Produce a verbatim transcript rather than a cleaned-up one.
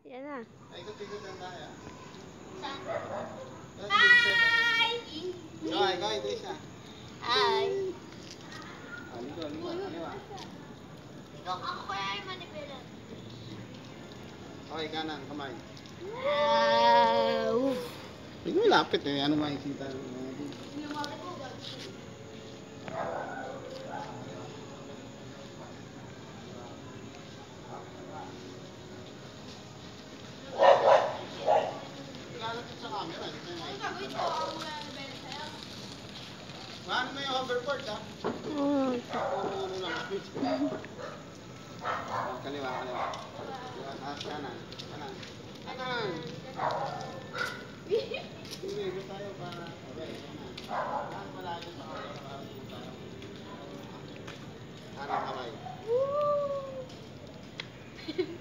Yan na. Ikot-ikot lang tayo. Hi! Ikaw, ikaw, ito isa. Hi! Ah, ligo, ligo. Kaliwa. Ikaw. Ako kaya ay manipilan. Okay, kanan, kamay. Wow! Hindi lapit eh. Ano makikita natin? Lumapit ko ba? Lalapit sa camera. Ang gagawin ko, ang nanibela sa'yo. Paano mo yung hoverboard ha? Mm. Puro ulo lang. Oh, kaliwa, kaliwa. Kaliwa, taas, kanan. Kanan. Kanan. Hindi, ito tayo para... Okay, kanan. Kanan palagi sa camera para pumunta. Kanan kamay. Woo!